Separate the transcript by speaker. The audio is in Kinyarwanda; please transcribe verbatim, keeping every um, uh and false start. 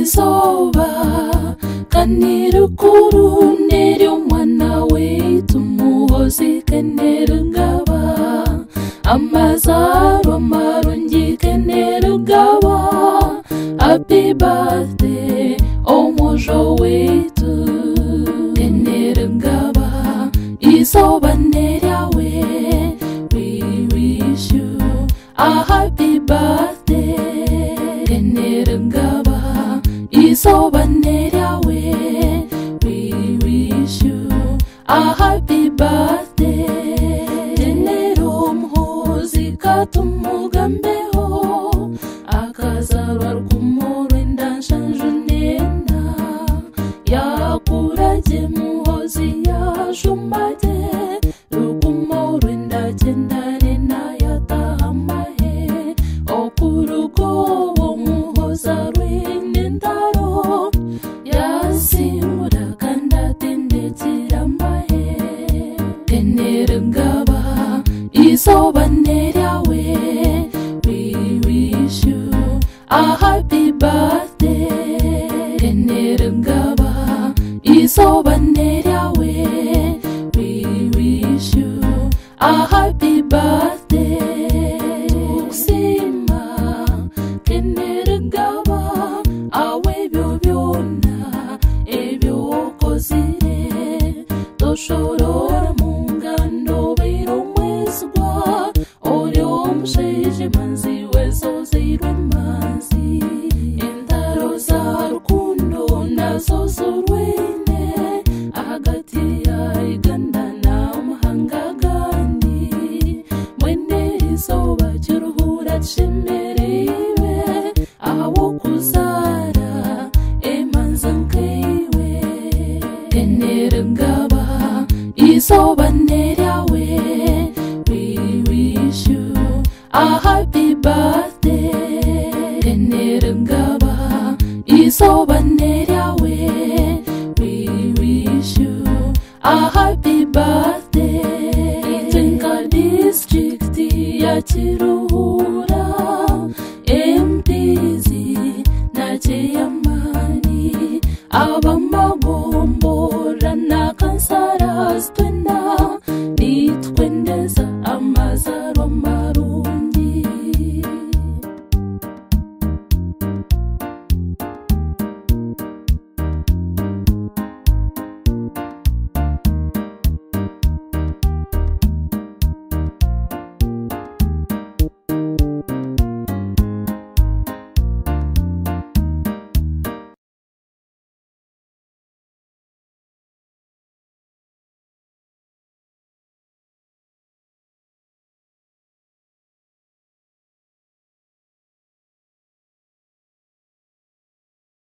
Speaker 1: isoba kanirukuru neryo mwana wetu Muhoozi kenerugaba amazaro marungi kenerugaba. Happy birthday omujo wetu kenerugaba isoba neryawe. We wish you a happy birthday kenerugaba isoba neryawe. We wish you a happy birthday. Tenero Muhoozi katumugambeho akazarwa rw'umurwenda nshanjunena yakuraje Muhoozi yashumate rugumurwenda kendane na yatahamahe okurugo Muhoozi rw'indaro yasimura kandatendekira mahe kenerugaba isoba neryawe. We wish you a happy birthday kenerugaba isoba neryawe. We wish you a happy birthday. Tukusima kenerugaba awe byo byona ebyo okozire toshorora mungano biromwezwa ori omushaija manzi wezozirwe manzi endaro za rukundo nazo zurwine hagati ya Uganda n'amahanga gandi mwene izoba kiruhura kishemerewe aho kuzara emanza nkeiwe kenerugaba isoba neryawe. We wish you a happy birthday kenerugaba isoba